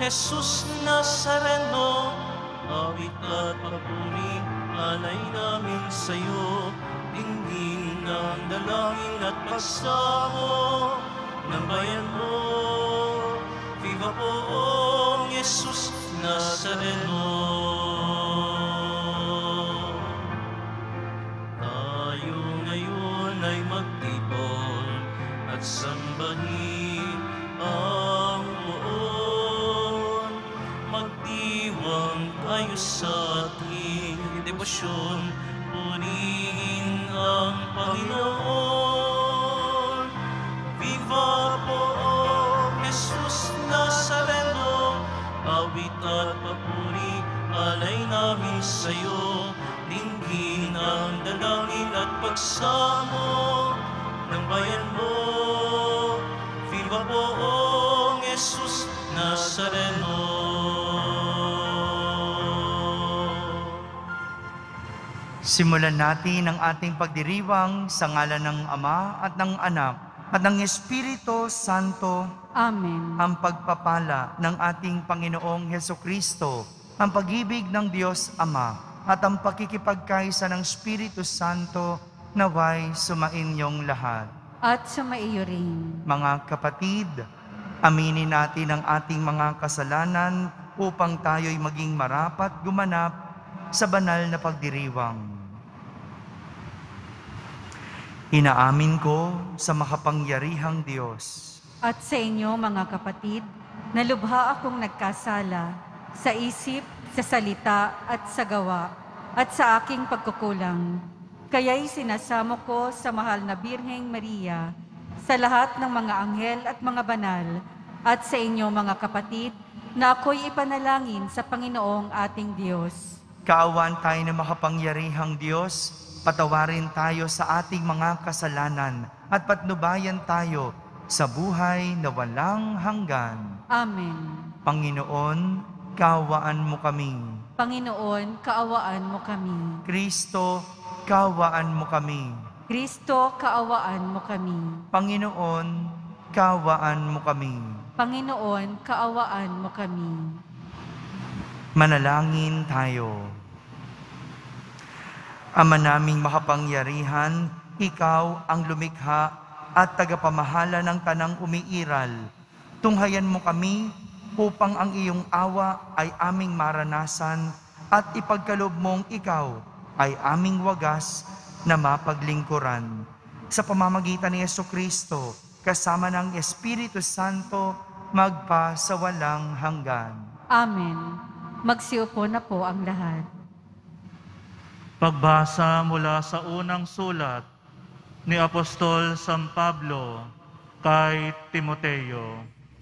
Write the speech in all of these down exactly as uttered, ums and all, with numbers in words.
Jesus Nazareno, awit at papuri, alay namin sa'yo. Tingin ng dalangin at pagsamo ng bayan mo. Viva poong Jesus Nazareno. Tayo ngayon ay magtipon at sambahin ang poon. Magdiwang tayo sa ating debosyon, purihin ang Panginoon. Viva poong Jesus Nazareno, awit at papuri, alay namin sa'yo. Dinggin ang dalangin at pagsamo ng bayan mo. Viva poong Jesus Nazareno. Simulan natin ang ating pagdiriwang sa ngalan ng Ama at ng Anak at ng Espiritu Santo. Amen. Ang pagpapala ng ating Panginoong Hesukristo, ang pag-ibig ng Diyos Ama at ang pakikipagkaisa ng Espiritu Santo naway sumainyong lahat. At sumaiyo rin. Mga kapatid, aminin natin ang ating mga kasalanan upang tayo'y maging marapat gumanap sa banal na pagdiriwang. Inaamin ko sa makapangyarihang Diyos At sa inyo, mga kapatid, na lubha akong nagkasala sa isip, sa salita at sa gawa, at sa aking pagkukulang. Kaya'y sinasamo ko sa mahal na Birheng Maria, sa lahat ng mga anghel at mga banal, at sa inyo, mga kapatid, na ako'y ipanalangin sa Panginoong ating Diyos. Kaawaan tayo ng makapangyarihang Diyos, patawarin tayo sa ating mga kasalanan at patnubayan tayo sa buhay na walang hanggan. Amen. Panginoon, kaawaan mo kami. Panginoon, kaawaan mo kami. Kristo, kaawaan mo kami. Kristo, kaawaan mo kami. Panginoon, kaawaan mo kami. Panginoon, kaawaan mo kami. Manalangin tayo. Ama naming makapangyarihan, ikaw ang lumikha at tagapamahala ng tanang umiiral. Tunghayan mo kami upang ang iyong awa ay aming maranasan at ipagkaloob mong ikaw ay aming wagas na mapaglingkuran. Sa pamamagitan ni Jesucristo, kasama ng Espiritu Santo, magpa sa walang hanggan. Amen. Magsiupo na po ang lahat. Pagbasa mula sa unang sulat ni Apostol San Pablo kay Timoteo.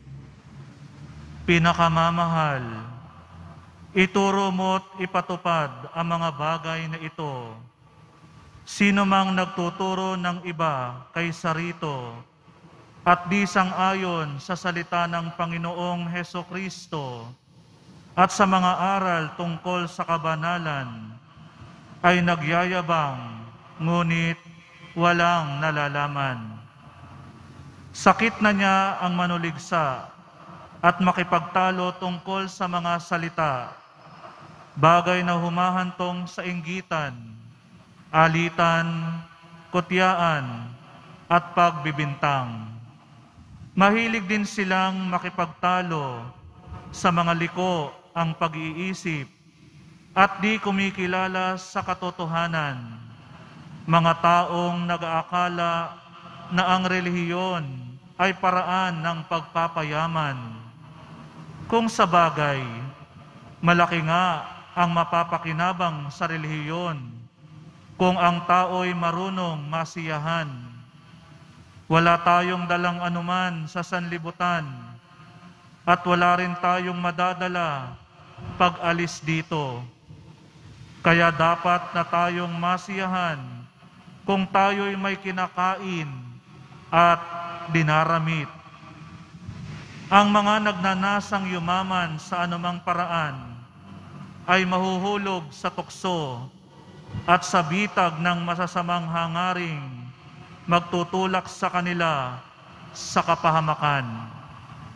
Pinakamamahal, ituro mo't ipatupad ang mga bagay na ito. Sino mang nagtuturo ng iba kay sarito at di sang-ayon sa salita ng Panginoong Hesukristo at sa mga aral tungkol sa kabanalan, ay nagyayabang, ngunit walang nalalaman. Sakit na niya ang manuligsa at makipagtalo tungkol sa mga salita, bagay na humahantong sa inggitan, alitan, kutyaan, at pagbibintang. Mahilig din silang makipagtalo sa mga liko ang pag-iisip at di kumikilala sa katotohanan, mga taong nag-aakala na ang relihiyon ay paraan ng pagpapayaman. Kung sa bagay, malaki nga ang mapapakinabang sa relihiyon kung ang tao'y marunong masiyahan. Wala tayong dalang anuman sa sanlibutan at wala rin tayong madadala pag alis dito. Kaya dapat na tayong masiyahan kung tayo'y may kinakain at dinaramit. Ang mga nagnanasang yumaman sa anumang paraan ay mahuhulog sa tukso at sa bitag ng masasamang hangaring magtutulak sa kanila sa kapahamakan.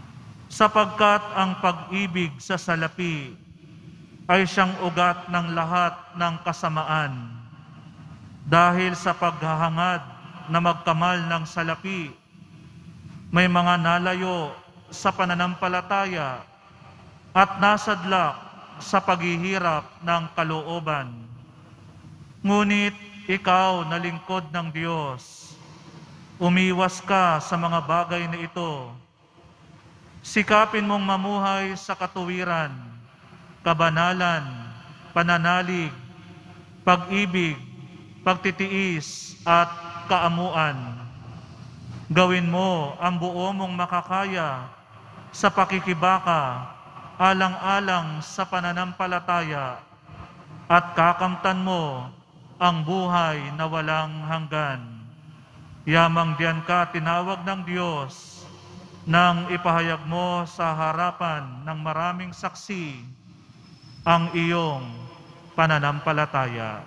sapagkat ang pag-ibig sa salapi ay siyang ugat ng lahat ng kasamaan. Dahil sa paghahangad na magkamal ng salapi, may mga nalayo sa pananampalataya at nasadlak sa paghihirap ng kalooban. Ngunit ikaw na lingkod ng Diyos, umiwas ka sa mga bagay na ito. Sikapin mong mamuhay sa katuwiran, kabanalan, pananalig, pag-ibig, pagtitiis at kaamuan. Gawin mo ang buo mong makakaya sa pakikibaka, alang-alang sa pananampalataya, at kakamtan mo ang buhay na walang hanggan. Yamang diyan ka tinawag ng Diyos nang ipahayag mo sa harapan ng maraming saksi ang iyong pananampalataya.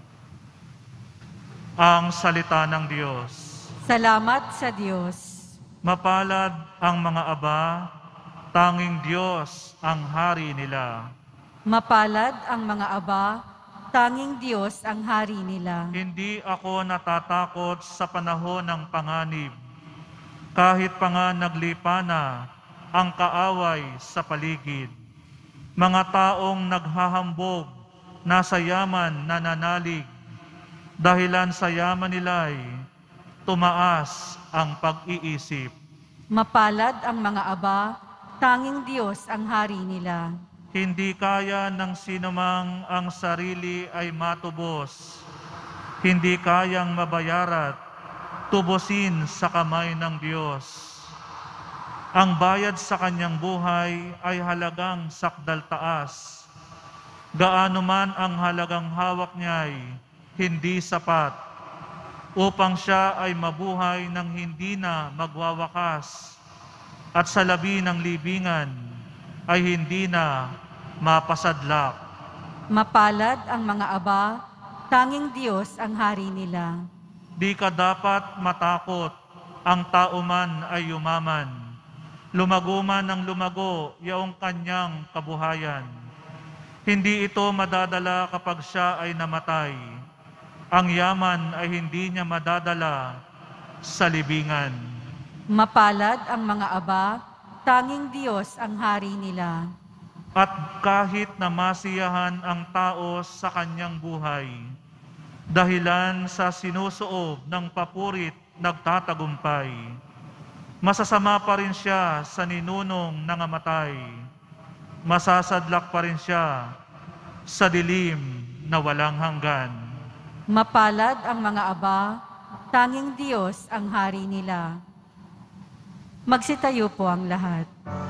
Ang salita ng Diyos. Salamat sa Diyos. Mapalad ang mga aba, tanging Diyos ang hari nila. Mapalad ang mga aba, tanging Diyos ang hari nila. Hindi ako natatakot sa panahon ng panganib, kahit pa nga naglipa na ang kaaway sa paligid. Mga taong naghahambog, nasa yaman nananalig, dahilan sa yaman nila'y tumaas ang pag-iisip. Mapalad ang mga aba, tanging Diyos ang hari nila. Hindi kaya ng sinumang ang sarili ay matubos. Hindi kayang mabayarat, tubusin sa kamay ng Diyos. Ang bayad sa kanyang buhay ay halagang sakdal taas. Gaano man ang halagang hawak niya'y hindi sapat upang siya ay mabuhay ng hindi na magwawakas at sa labi ng libingan ay hindi na mapasadlak. Mapalad ang mga aba, tanging Diyos ang hari nila. Di ka dapat matakot, ang tao man ay yumaman. Lumago man ng lumago yaong kanyang kabuhayan. Hindi ito madadala kapag siya ay namatay. Ang yaman ay hindi niya madadala sa libingan. Mapalad ang mga aba, tanging Diyos ang hari nila. At kahit na masiyahan ang tao sa kanyang buhay, dahilan sa sinusuob ng papurit nagtatagumpay, masasama pa rin siya sa ninunong nangamatay. Masasadlak pa rin siya sa dilim na walang hanggan. Mapalad ang mga aba, tanging Diyos ang hari nila. Magsitayo po ang lahat.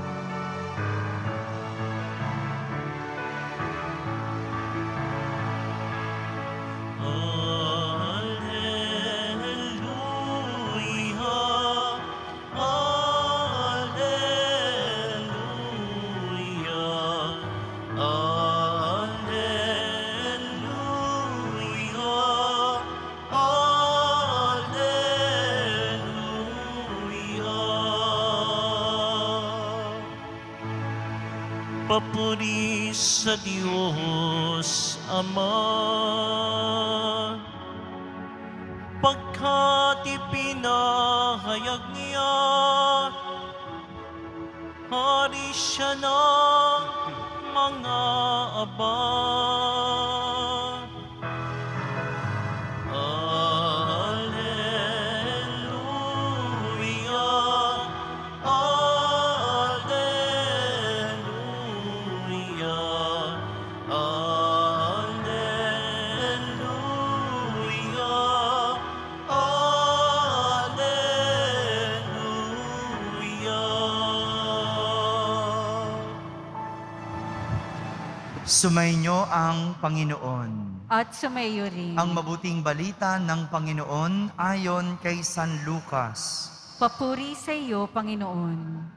Papuri sa Diyos Ama, pagkat ipinahayag niya, hari siya ng mga aba. Sumainyo ang Panginoon. At sumayo rin. Ang mabuting balita ng Panginoon ayon kay San Lucas. Papuri sa iyo, Panginoon.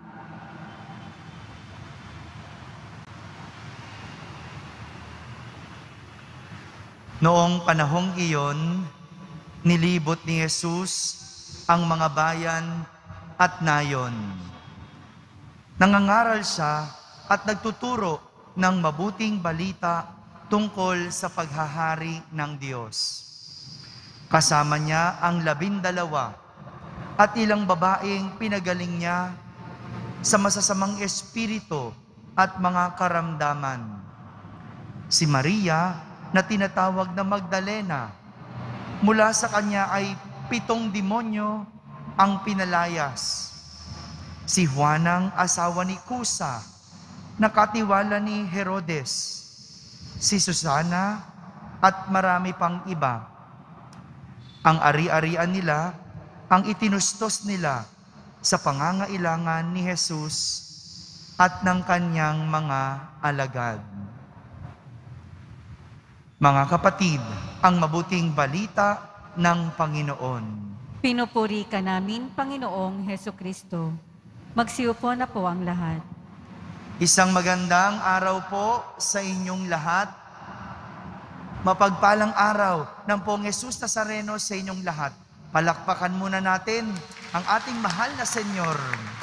Noong panahong iyon, nilibot ni Jesus ang mga bayan at nayon. Nangangaral siya at nagtuturo ng mabuting balita tungkol sa paghahari ng Diyos. Kasama niya ang labindalawa at ilang babaeng pinagaling niya sa masasamang espiritu at mga karamdaman. Si Maria na tinatawag na Magdalena, mula sa kanya ay pitong demonyo ang pinalayas. Si Juanang asawa ni Kusa, nakatiwala ni Herodes, si Susana at marami pang iba. Ang ari-arian nila ang itinustos nila sa pangangailangan ni Jesus at ng kanyang mga alagad. Mga kapatid, ang mabuting balita ng Panginoon. Pinupuri ka namin, Panginoong Hesukristo. Magsiupo na po ang lahat. Isang magandang araw po sa inyong lahat. Mapagpalang araw ng Poong Jesus Nazareno sa inyong lahat. Palakpakan muna natin ang ating mahal na Senyor.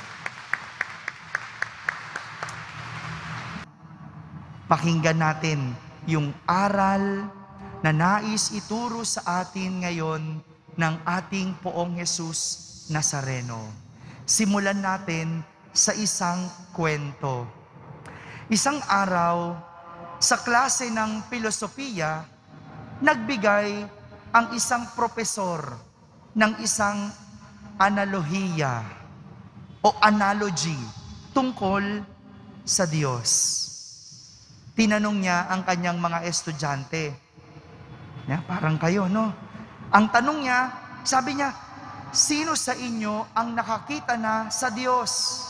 Pakinggan natin yung aral na nais ituro sa atin ngayon ng ating Poong Jesus Nazareno. Simulan natin sa isang kwento. Isang araw, sa klase ng filosofiya, nagbigay ang isang propesor ng isang analohiya o analogy tungkol sa Diyos. Tinanong niya ang kanyang mga estudyante. Ya, parang kayo, no? Ang tanong niya, sabi niya, sino sa inyo ang nakakita na sa Diyos?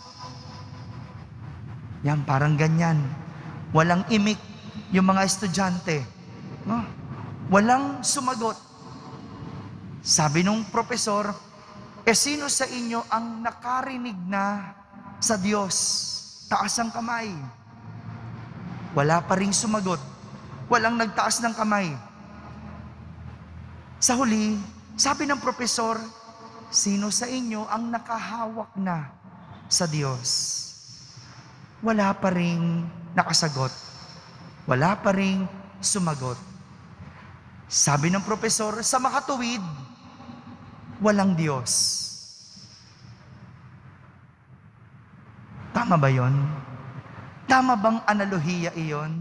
Yan, parang ganyan. Walang imik yung mga estudyante. No? Walang sumagot. Sabi nung propesor, eh sino sa inyo ang nakarinig na sa Diyos? Taas ang kamay. Wala pa ring sumagot. Walang nagtaas ng kamay. Sa huli, sabi ng propesor, sino sa inyo ang nakahawak na sa Diyos? Wala pa ring nakasagot. Wala pa ring sumagot. Sabi ng propesor, sa makatuwid, walang Diyos. Tama ba yon? Tama bang analohiya iyon?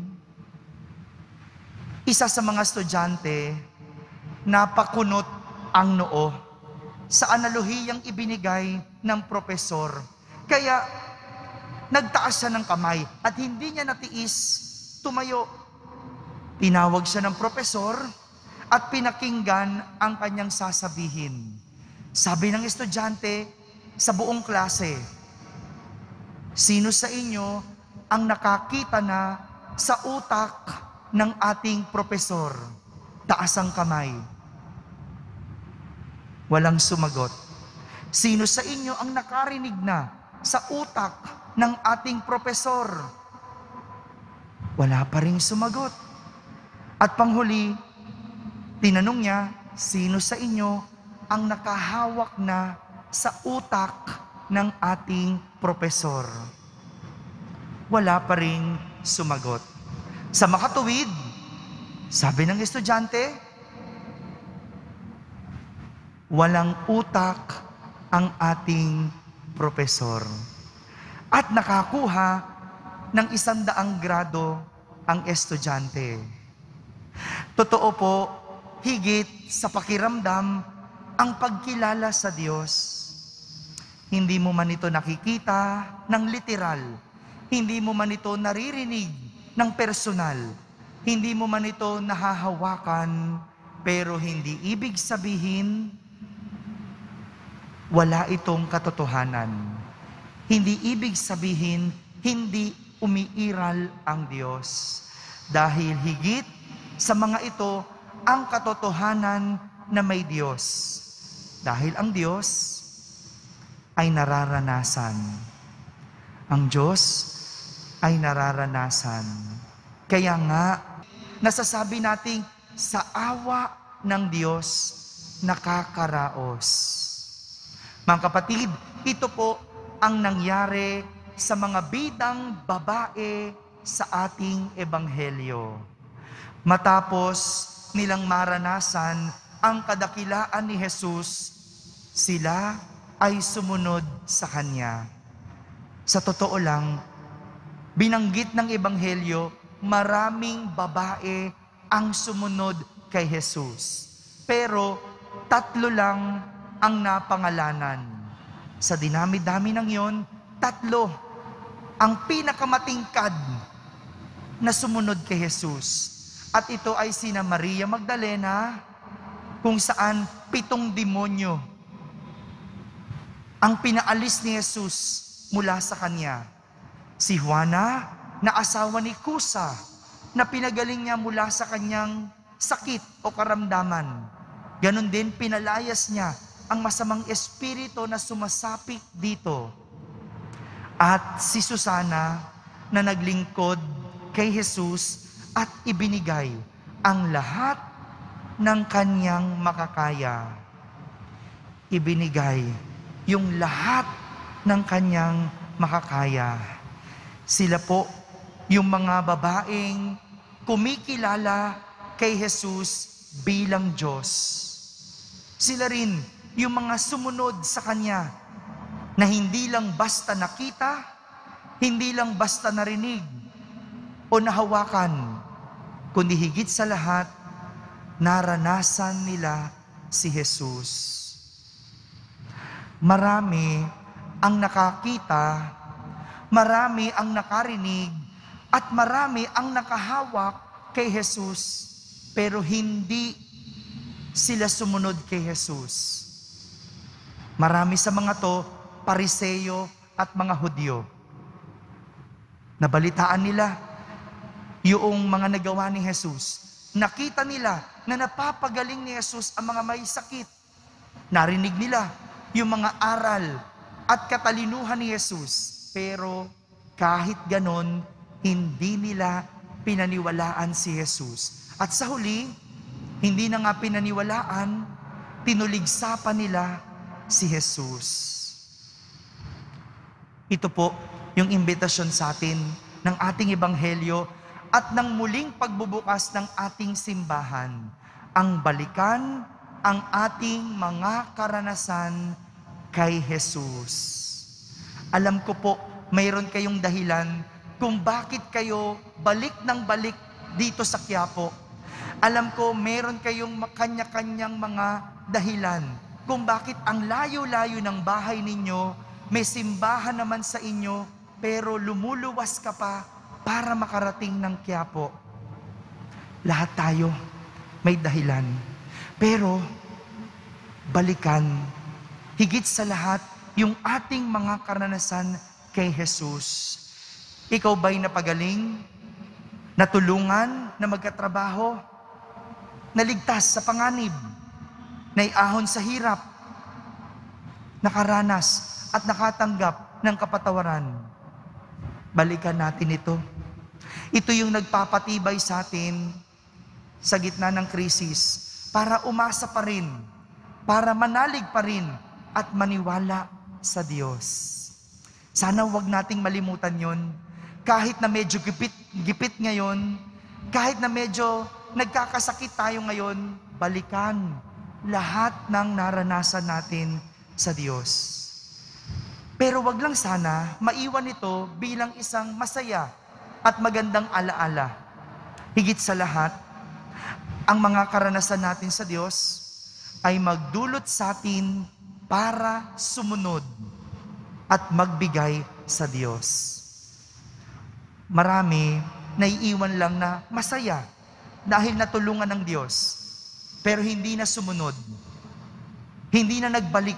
Isa sa mga estudyante, napakunot ang noo sa analohiyang ibinigay ng propesor. Kaya, nagtaas siya ng kamay at hindi niya natiis tumayo. Tinawag siya ng propesor at pinakinggan ang kanyang sasabihin. Sabi ng estudyante sa buong klase, sino sa inyo ang nakakita na sa utak ng ating propesor? Taas ang kamay. Walang sumagot. Sino sa inyo ang nakarinig na sa utak ng ating propesor? Wala pa ring sumagot. At panghuli, tinanong niya, sino sa inyo ang nakahawak na sa utak ng ating propesor? Wala pa ring sumagot. Sa makatuwid, sabi ng estudyante, walang utak ang ating propesor. At nakakuha ng isandaang grado ang estudyante. Totoo po, higit sa pakiramdam ang pagkilala sa Diyos. Hindi mo man ito nakikita ng literal. Hindi mo man ito naririnig ng personal. Hindi mo man ito nahahawakan, pero hindi ibig sabihin wala itong katotohanan. Hindi ibig sabihin hindi umiiral ang Diyos. Dahil higit sa mga ito ang katotohanan na may Diyos. Dahil ang Diyos ay nararanasan. Ang Diyos ay nararanasan. Kaya nga, nasasabi nating sa awa ng Diyos, nakakaraos. Mga kapatid, ito po ang nangyari sa mga bidang babae sa ating ebanghelyo. Matapos nilang maranasan ang kadakilaan ni Jesus, sila ay sumunod sa Kanya. Sa totoo lang, binanggit ng ebanghelyo, maraming babae ang sumunod kay Jesus. Pero tatlo lang ang napangalanan. Sa dinami-dami ng yon, tatlo ang pinakamatingkad na sumunod kay Jesus. At ito ay sina Maria Magdalena, kung saan pitong demonyo ang pinaalis ni Jesus mula sa kanya. Si Juana, na asawa ni Kusa, na pinagaling niya mula sa kanyang sakit o karamdaman. Ganon din, pinalayas niya ang masamang espiritu na sumasapit dito. At si Susana, na naglingkod kay Jesus at ibinigay ang lahat ng kanyang makakaya. Ibinigay yung lahat ng kanyang makakaya. Sila po yung mga babaeng kumikilala kay Jesus bilang Diyos. Sila rin yung mga sumunod sa Kanya na hindi lang basta nakita, hindi lang basta narinig o nahawakan, kundi higit sa lahat, naranasan nila si Jesus. Marami ang nakakita, marami ang nakarinig, at marami ang nakahawak kay Jesus, pero hindi sila sumunod kay Jesus. Marami sa mga to, Pariseo at mga Hudyo. Nabalitaan nila yung mga nagawa ni Jesus. Nakita nila na napapagaling ni Jesus ang mga may sakit. Narinig nila yung mga aral at katalinuhan ni Jesus. Pero kahit ganon, hindi nila pinaniwalaan si Jesus. At sa huli, hindi na nga pinaniwalaan, tinuligsa pa nila si Jesus. Ito po yung imbitasyon sa atin ng ating ebanghelyo at ng muling pagbubukas ng ating simbahan. Ang balikan ang ating mga karanasan kay Jesus. Alam ko po, mayroon kayong dahilan kung bakit kayo balik ng balik dito sa Quiapo. Alam ko, mayroon kayong kanya-kanyang mga dahilan kung bakit ang layo-layo ng bahay ninyo, may simbahan naman sa inyo, pero lumuluwas ka pa para makarating ng Quiapo. Lahat tayo may dahilan. Pero, balikan, higit sa lahat, yung ating mga karanasan kay Jesus. Ikaw ba'y napagaling? Natulungan na magkatrabaho? Naligtas sa panganib? Naiahon sa hirap? Nakaranas at nakatanggap ng kapatawaran? Balikan natin ito. Ito yung nagpapatibay sa atin sa gitna ng krisis para umasa pa rin, para manalig pa rin at maniwala sa Diyos. Sana wag nating malimutan yon. Kahit na medyo gipit, gipit ngayon, kahit na medyo nagkakasakit tayo ngayon, balikan lahat ng naranasan natin sa Diyos. Pero wag lang sana maiwan ito bilang isang masaya at magandang alaala. Higit sa lahat, ang mga karanasan natin sa Diyos ay magdulot sa atin para sumunod at magbigay sa Diyos. Marami naiiwan lang na masaya dahil natulungan ng Diyos, pero hindi na sumunod, hindi na nagbalik.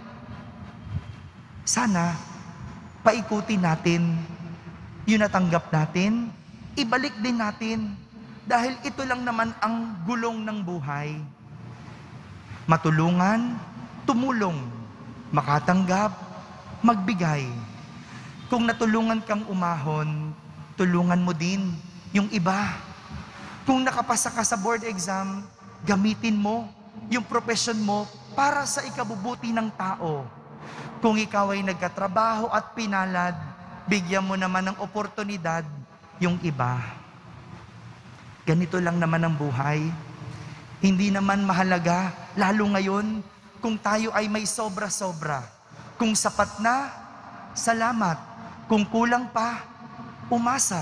Sana paikutin natin yung natanggap natin, ibalik din natin, dahil ito lang naman ang gulong ng buhay. Matulungan, tumulong, makatanggap, magbigay. Kung natulungan kang umahon, tulungan mo din yung iba. Kung nakapasa ka sa board exam, gamitin mo yung profession mo para sa ikabubuti ng tao. Kung ikaw ay nagkatrabaho at pinalad, bigyan mo naman ng oportunidad yung iba. Ganito lang naman ang buhay. Hindi naman mahalaga, lalo ngayon, kung tayo ay may sobra-sobra. Kung sapat na, salamat. Kung kulang pa, umasa.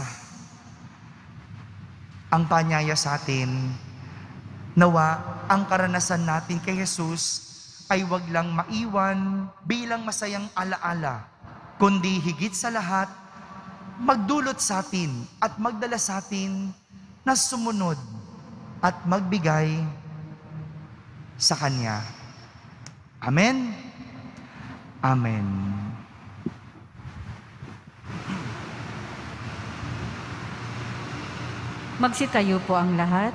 Ang panyaya sa atin, nawa ang karanasan natin kay Jesus ay wag lang maiwan bilang masayang alaala, kundi higit sa lahat, magdulot sa atin at magdala sa atin na sumunod at magbigay sa Kanya. Amen? Amen. Magsitayo po ang lahat.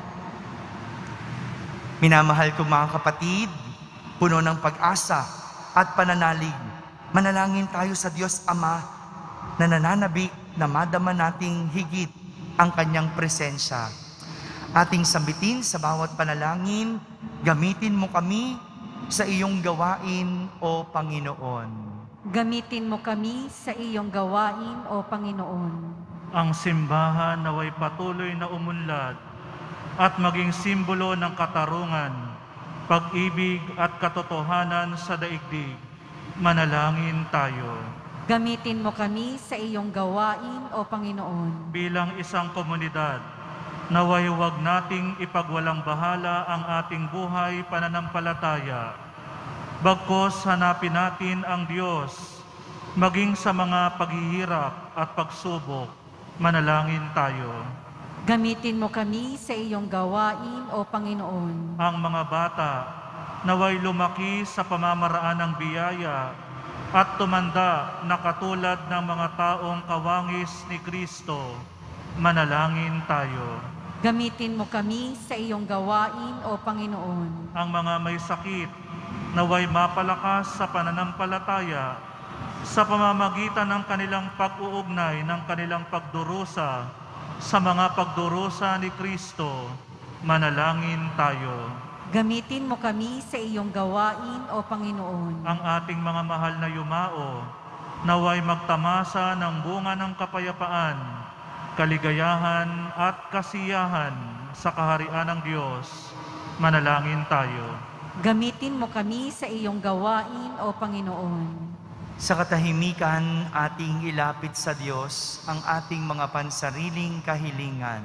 Minamahal ko mga kapatid, puno ng pag-asa at pananalig, manalangin tayo sa Diyos Ama na nananabik na madama nating higit ang Kanyang presensya. Ating sambitin sa bawat panalangin, gamitin mo kami sa iyong gawain, O Panginoon. Gamitin mo kami sa iyong gawain, O Panginoon. Ang simbahan naway patuloy na umunlad at maging simbolo ng katarungan, pag-ibig at katotohanan sa daigdig. Manalangin tayo. Gamitin mo kami sa iyong gawain, O Panginoon. Bilang isang komunidad, naway huwag nating ipagwalang bahala ang ating buhay pananampalataya. Bagkus hanapin natin ang Diyos, maging sa mga paghihirap at pagsubok. Manalangin tayo. Gamitin mo kami sa iyong gawain, O Panginoon. Ang mga bata naway lumaki sa pamamaraan ng biyaya at tumanda na katulad ng mga taong kawangis ni Kristo. Manalangin tayo. Gamitin mo kami sa iyong gawain, O Panginoon. Ang mga may sakit naway mapalakas sa pananampalataya sa pamamagitan ng kanilang pag-uugnay ng kanilang pagdurusa sa mga pagdurusa ni Kristo. Manalangin tayo. Gamitin mo kami sa iyong gawain, O Panginoon. Ang ating mga mahal na yumao naway magtamasa ng bunga ng kapayapaan, kaligayahan at kasiyahan sa kaharian ng Diyos. Manalangin tayo. Gamitin mo kami sa iyong gawain, O Panginoon. Sa katahimikan, ating ilapit sa Diyos ang ating mga pansariling kahilingan.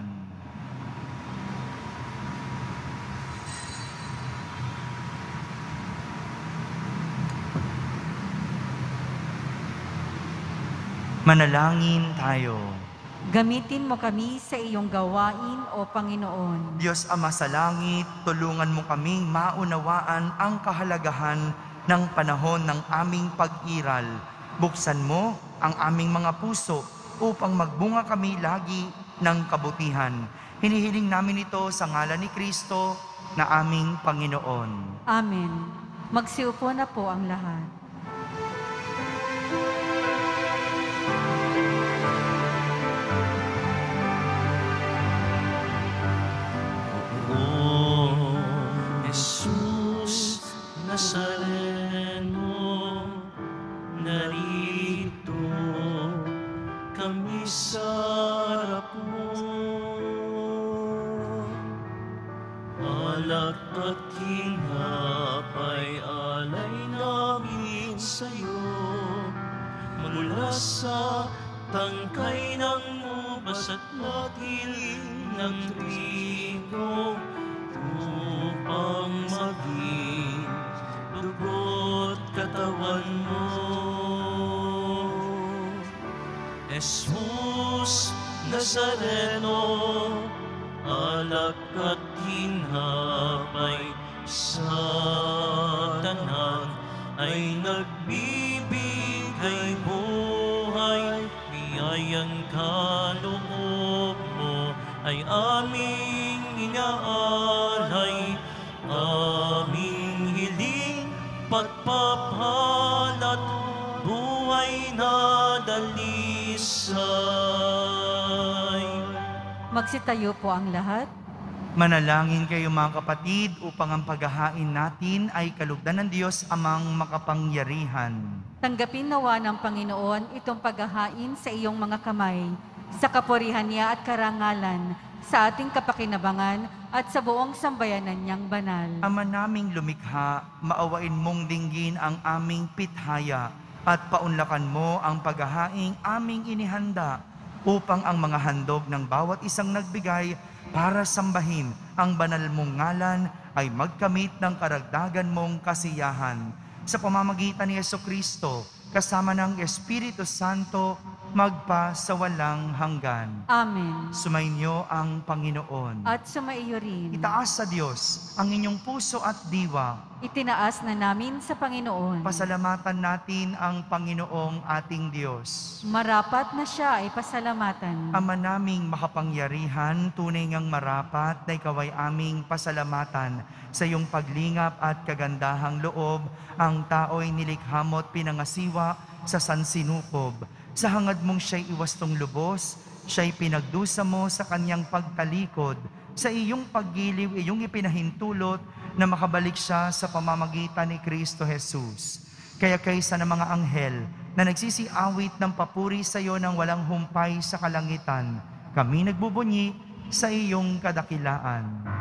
Manalangin tayo. Gamitin mo kami sa iyong gawain, O Panginoon. Diyos Ama sa langit, tulungan mo kaming maunawaan ang kahalagahan ng panahon ng aming pag-iral. Buksan mo ang aming mga puso upang magbunga kami lagi ng kabutihan. Hinihiling namin ito sa ngalan ni Kristo na aming Panginoon. Amen. Magsiupo na po ang lahat. O Jesus Nazareno, narito kami sa harap mo. Alak at hinap ay alay namin sa'yo. Mula sa tangkay ng ubas at latil ng trigo, upang maging dugo't katawan mo. Jesus Nazareno, alak at hinapay sa tanan ay nagbibigay buhay. Biyayang kaloob mo ay aming inaalay, aming hiling pagpapalat, buhay na dalisay. Magsitayo po ang lahat. Manalangin kayo mga kapatid upang ang paghahain natin ay kalugdan ng Diyos amang makapangyarihan. Tanggapin nawa ng Panginoon itong paghahain sa iyong mga kamay, sa kapurihan niya at karangalan, sa ating kapakinabangan at sa buong sambayanan niyang banal. Ama naming lumikha, maawain mong dinggin ang aming pithaya at paunlakan mo ang paghahaing aming inihanda upang ang mga handog ng bawat isang nagbigay para sambahin ang banal mong ngalan ay magkamit ng karagdagan mong kasiyahan. Sa pamamagitan ni Jesucristo, kasama ng Espiritu Santo, magpa sa walang hanggan. Amen. Sumainyo ang Panginoon. At sumaiyo rin. Itaas sa Diyos ang inyong puso at diwa. Itinaas na namin sa Panginoon. Pasalamatan natin ang Panginoong ating Diyos. Marapat na siya ay pasalamatan. Ama naming makapangyarihan, tunay ngang marapat na ikaw ay aming pasalamatan. Sa iyong paglingap at kagandahang loob, ang tao'y nilikha mo at pinangasiwa sa sansinukob. Sa hangad mong siya'y iwastong lubos, siya'y pinagdusa mo sa kanyang pagtalikod. Sa iyong paggiliw, iyong ipinahintulot na makabalik siya sa pamamagitan ni Kristo Jesus. Kaya kaysa ng mga anghel na nagsisiawit ng papuri sa iyo ng walang humpay sa kalangitan, kami nagbubunyi sa iyong kadakilaan.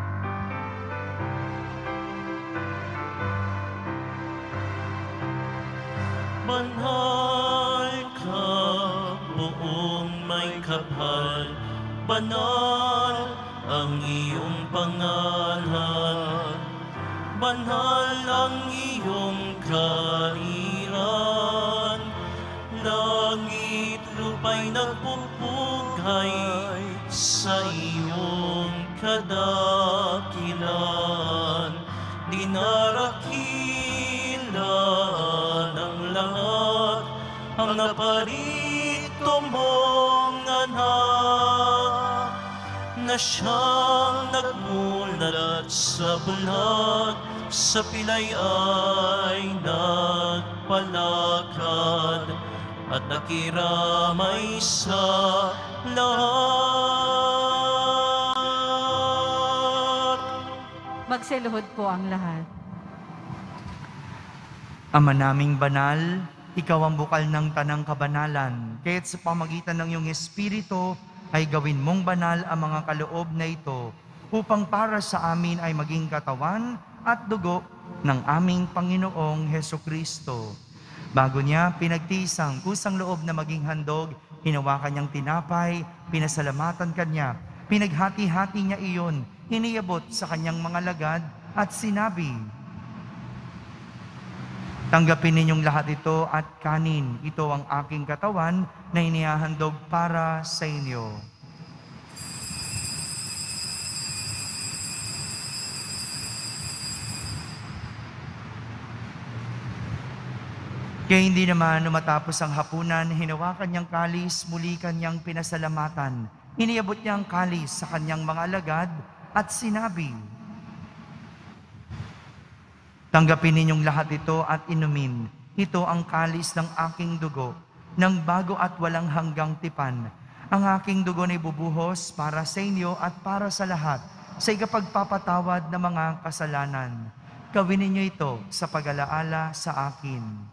Banal ka, buong may kapal, banal ang iyong pangalan, banal ang iyong kaharian, langit lupa'y nagpupugay sa iyong kadakilan, dinarakilan ang lahat, ang naparito mong anak, na siyang nagmulat sa bulag, sa pilay ay nagpalakad, at nakiramay sa lahat. Magsiluhod po ang lahat. Ama naming banal, ikaw ang bukal ng tanang kabanalan, kaya't sa pamagitan ng iyong Espiritu ay gawin mong banal ang mga kaloob na ito, upang para sa amin ay maging katawan at dugo ng aming Panginoong Hesukristo. Bago niya pinagtisang kusang loob na maging handog, hinawakan niyang tinapay, pinasalamatan kanya, pinaghati-hati niya iyon, iniyabot sa kanyang mga lagad at sinabi, "Tanggapin ninyong lahat ito at kanin. Ito ang aking katawan na inihahandog para sa inyo." Kaya hindi naman matapos ang hapunan, hinawakan niyang kalis, muli kanyang pinasalamatan. Iniabot niya ang kalis sa kanyang mga alagad at sinabi, "Tanggapin ninyong lahat ito at inumin. Ito ang kalis ng aking dugo, ng bago at walang hanggang tipan. Ang aking dugo na ibubuhos para sa inyo at para sa lahat, sa ikapagpapatawad ng mga kasalanan. Gawin ninyo ito sa pag-alaala sa akin."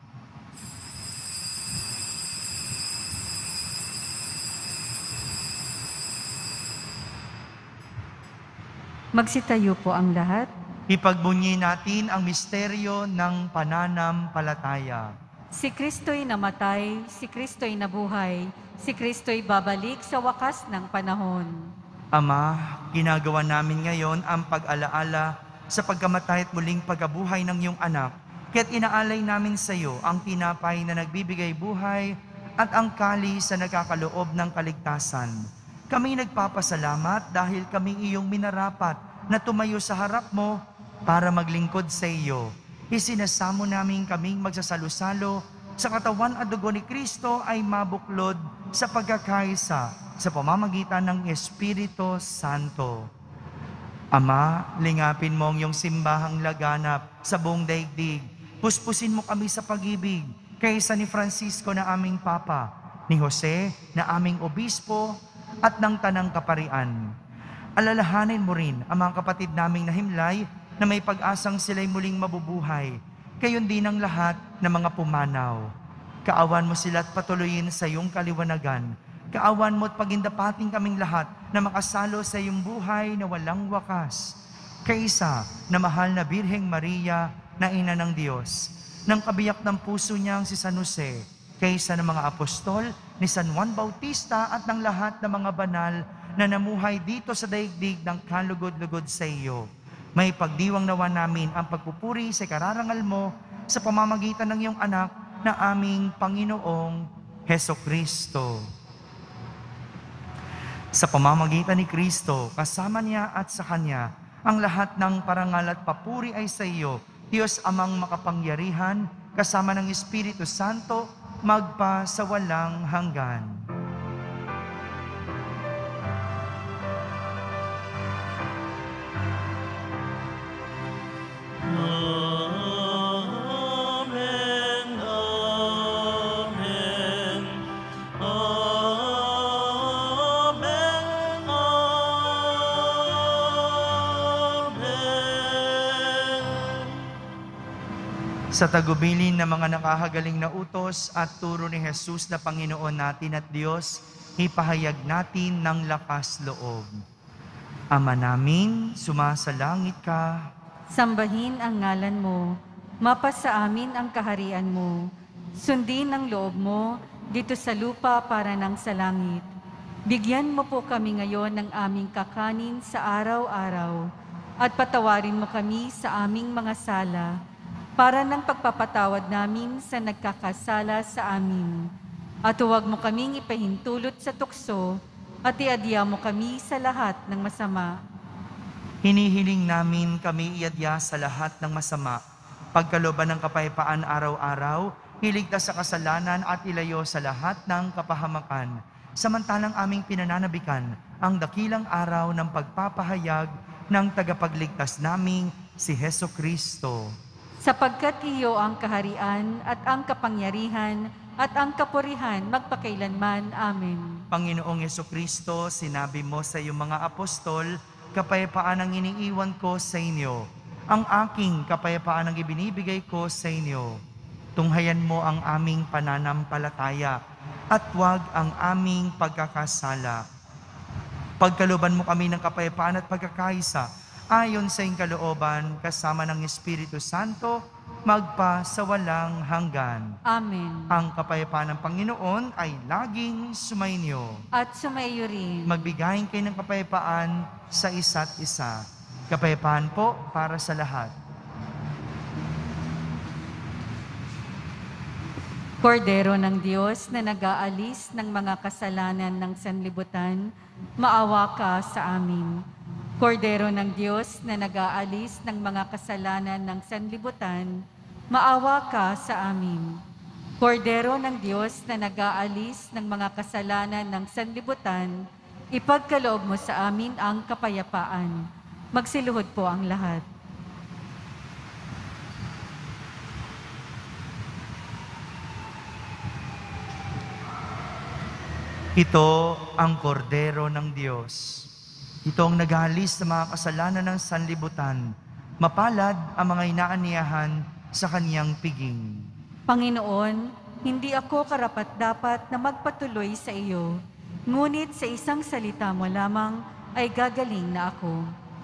Magsitayo po ang lahat. Ipagbunyi natin ang misteryo ng pananampalataya. Si Kristo'y namatay, si Kristo'y nabuhay, si Kristo'y babalik sa wakas ng panahon. Ama, ginagawa namin ngayon ang pag-alaala sa pagkamatay at muling pagkabuhay ng iyong anak, kaya't inaalay namin sa iyo ang tinapay na nagbibigay buhay at ang kalis na nagkakaloob ng kaligtasan. Kami nagpapasalamat dahil kami iyong minarapat na tumayo sa harap mo para maglingkod sa iyo. Isinasamo namin kaming magsasalo-salo sa katawan at dugo ni Kristo ay mabuklod sa pagkakaisa sa pamamagitan ng Espiritu Santo. Ama, lingapin mo ang iyong simbahang laganap sa buong daigdig. Puspusin mo kami sa pag-ibig kaysa ni Francisco na aming Papa, ni Jose na aming Obispo, at ng Tanang Kaparian. Alalahanin mo rin ang mga kapatid naming nahimlay na may pag-asang sila'y muling mabubuhay. Gayon din ang lahat ng mga pumanaw. Kaawan mo sila at patuloyin sa iyong kaliwanagan. Kaawan mo at pagindapating kaming lahat na makasalo sa iyong buhay na walang wakas. Kaisa na mahal na Birheng Maria na Ina ng Diyos, ng kabiyak ng puso niyang si San Jose, kaysa ng mga apostol ni San Juan Bautista at ng lahat ng mga banal na namuhay dito sa daigdig ng kalugod-lugod sa iyo. May pagdiwang nawa namin ang pagpupuri sa kararangal mo sa pamamagitan ng iyong anak na aming Panginoong Hesukristo. Sa pamamagitan ni Kristo, kasama niya at sa Kanya, ang lahat ng parangal at papuri ay sa iyo, Diyos Amang makapangyarihan, kasama ng Espiritu Santo, magpa sa walang hanggan. Amen, amen, amen, amen. Sa tagubilin ng mga nakahagaling na utos at turo ni Jesus na Panginoon natin at Diyos, ipahayag natin ng lakas loob. Ama namin, sumasalangit ka. Sambahin ang ngalan mo, mapasa amin ang kaharian mo. Sundin ang loob mo dito sa lupa para nang sa langit. Bigyan mo po kami ngayon ng aming kakanin sa araw-araw at patawarin mo kami sa aming mga sala para ng pagpapatawad namin sa nagkakasala sa amin. At huwag mo kaming ipahintulot sa tukso at iadya mo kami sa lahat ng masama. Hinihiling namin kami iadya sa lahat ng masama, pagkalooban ng kapayapaan araw-araw, iligtas sa kasalanan at ilayo sa lahat ng kapahamakan, samantalang aming pinananabikan ang dakilang araw ng pagpapahayag ng tagapagligtas naming si Hesukristo. Sapagkat iyo ang kaharian at ang kapangyarihan at ang kapurihan magpakailanman. Amen. Panginoong Hesukristo, sinabi mo sa iyong mga apostol, kapayapaan ang iniiwan ko sa inyo. Ang aking kapayapaan ang ibinibigay ko sa inyo. Tunghayan mo ang aming pananampalataya at huwag ang aming pagkakasala. Pagkalooban mo kami ng kapayapaan at pagkakaisa, ayon sa iyong kalooban, kasama ng Espiritu Santo, magpa sa walang hanggan. Amen. Ang kapayapaan ng Panginoon ay laging sumainyo. At sumayo rin. Magbigayin kayo ng kapayapaan sa isa't isa. Kapayapaan po para sa lahat. Kordero ng Diyos na nag-aalis ng mga kasalanan ng sanlibutan, maawa ka sa amin. Kordero ng Diyos na nag-aalis ng mga kasalanan ng sanlibutan, maawa ka sa amin. Kordero ng Diyos na nag-aalis ng mga kasalanan ng sanlibutan, ipagkaloob mo sa amin ang kapayapaan. Magsiluhod po ang lahat. Ito ang kordero ng Diyos. Ito ang nag-aalis sa mga kasalanan ng sanlibutan. Mapalad ang mga inaaniyahan sa kanyang piging. Panginoon, hindi ako karapat-dapat na magpatuloy sa iyo, ngunit sa isang salita mo lamang ay gagaling na ako.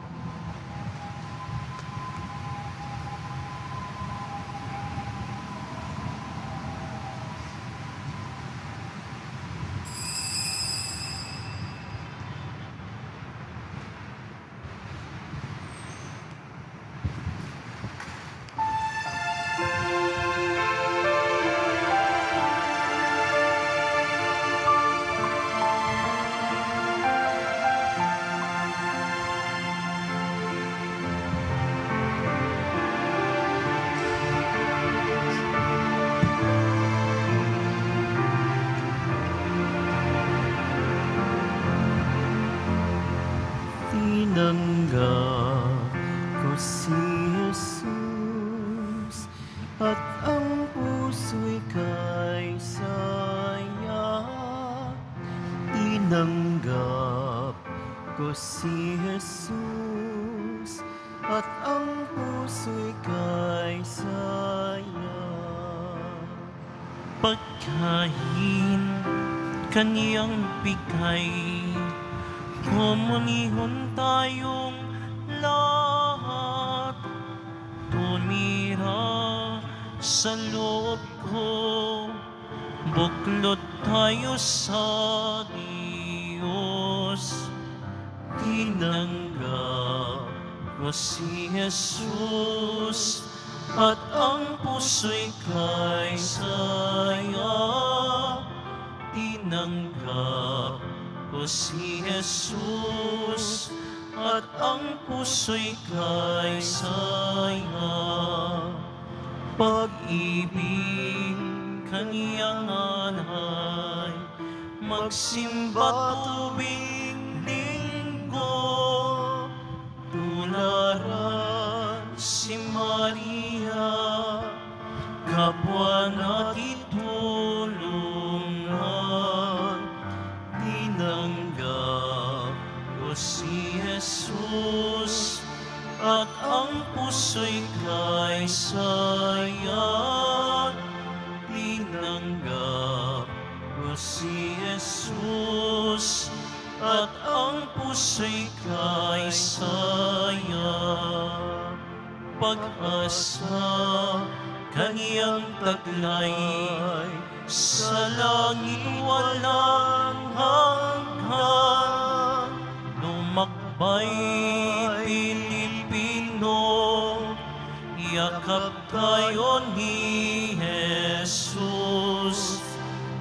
Tinanggap ko si Jesus at ang puso'y kay saya. Tinanggap ko ko si Jesus at ang puso'y kay saya. Pagkain kaniyang bigay, kumunihon tayong lahat. Tumira sa loob ko, buklod tayo sa Diyos. Tinanggap ko si Jesus at ang puso'y kay saya. Tinanggap ko si Jesus at ang puso'y kay saya. Pag-ibig kaniyang anay, magsimba tuwing linggo. Tularan si Maria, kapwa natin tulungan. Tinanggap ko si Jesus at ang puso'y kay saya. Tinanggap ko si Jesus at ang puso'y kay saya. Pag-asa kaniyang taglay, sa langit walang hanggan. Lumakbay Pilipino, yakap tayo ni Jesus.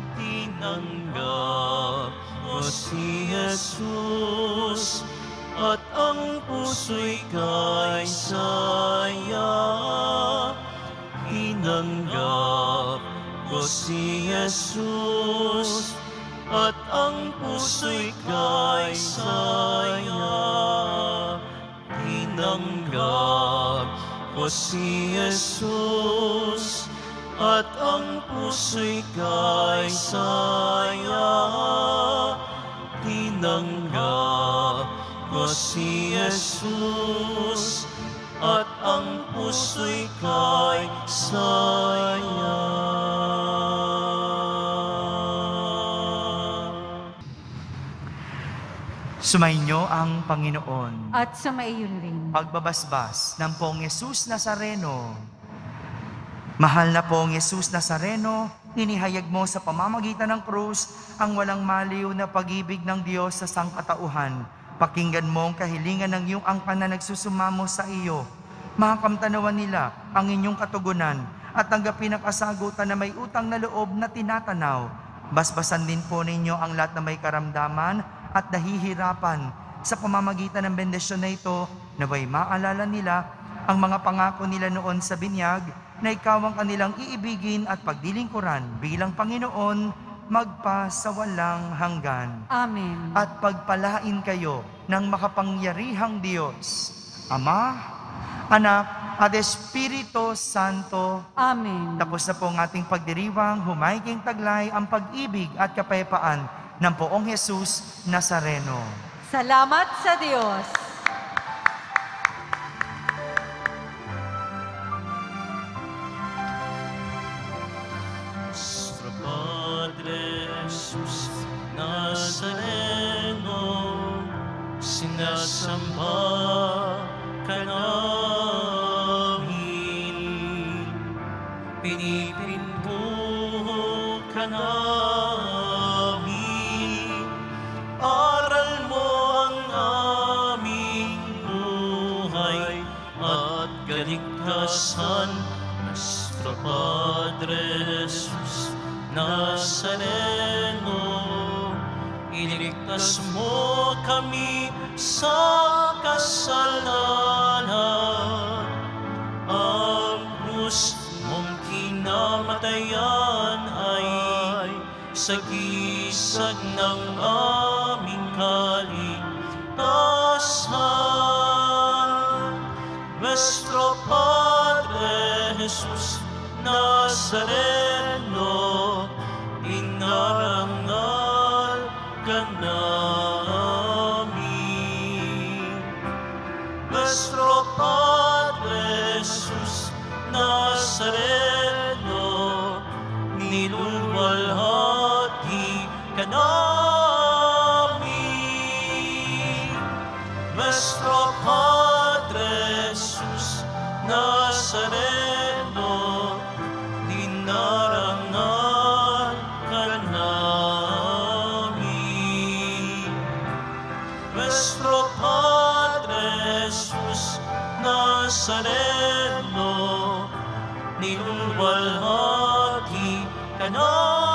Tinanggap ko si Jesus at ang puso'y kay saya. Tinanggap ko si Jesus at ang puso'y kay saya. Tinanggap ko si Jesus at ang puso'y kay saya. Tinanggap ko si Jesus at ang puso'y kay saya. Sumainyo ang Panginoon. At sumaiyon rin. Pagbabasbas ng Poong Yesus Nazareno. Mahal na Poong Yesus Nazareno, inihayag mo sa pamamagitan ng krus ang walang maliw na pag-ibig ng Diyos sa sangkatauhan. Pakinggan mo ang kahilingan ng iyong angkan na nagsusumamo sa iyo. Makamtanawan nila ang inyong katugunan at tanggapin ang kasagutan na may utang na loob na tinatanaw. Basbasan din po ninyo ang lahat na may karamdaman at nahihirapan sa pamamagitan ng bendisyon na ito, naway maalala nila ang mga pangako nila noon sa binyag na ikaw ang kanilang iibigin at pagdilingkuran bilang Panginoon magpa sa walang hanggan. Amen. At pagpalain kayo ng makapangyarihang Diyos, Ama, Anak, at Espiritu Santo. Amen. Tapos na po ang ating pagdiriwang, humayging taglay ang pag-ibig at kapayapaan ng Poong Yesus Nazareno. Salamat sa Diyos. Nuestro Padre Jesus Nazareno, sinasamba ka namin, pinipinbuho ka namin, aral mo ang aming buhay at kaligtasan. Nuestro Padre Jesus Nazareno, iligtas mo kami sa kasalanan. Ang krus mong kinamatayan ay sagisag ng aming kaligtasan. Nuestro Padre Jesus Nazareno, inarangal ka namin. Nazareno, dinarangan ka namin. Nuestro Padre Jesus Nazareno, niluwalhati ka namin.